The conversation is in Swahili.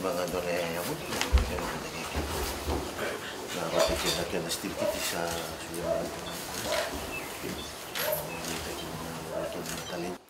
mga doon ay abot. Nakapit na kaya na still kiti sa suya mga talent.